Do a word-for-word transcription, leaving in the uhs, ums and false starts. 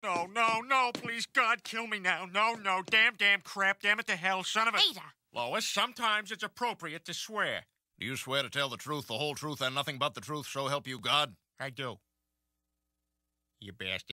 No, no, no, please, God, kill me now. No, no, damn, damn crap, damn it to hell, son of a... Peter! Lois, sometimes it's appropriate to swear. Do you swear to tell the truth, the whole truth, and nothing but the truth, so help you God? I do. You bastard.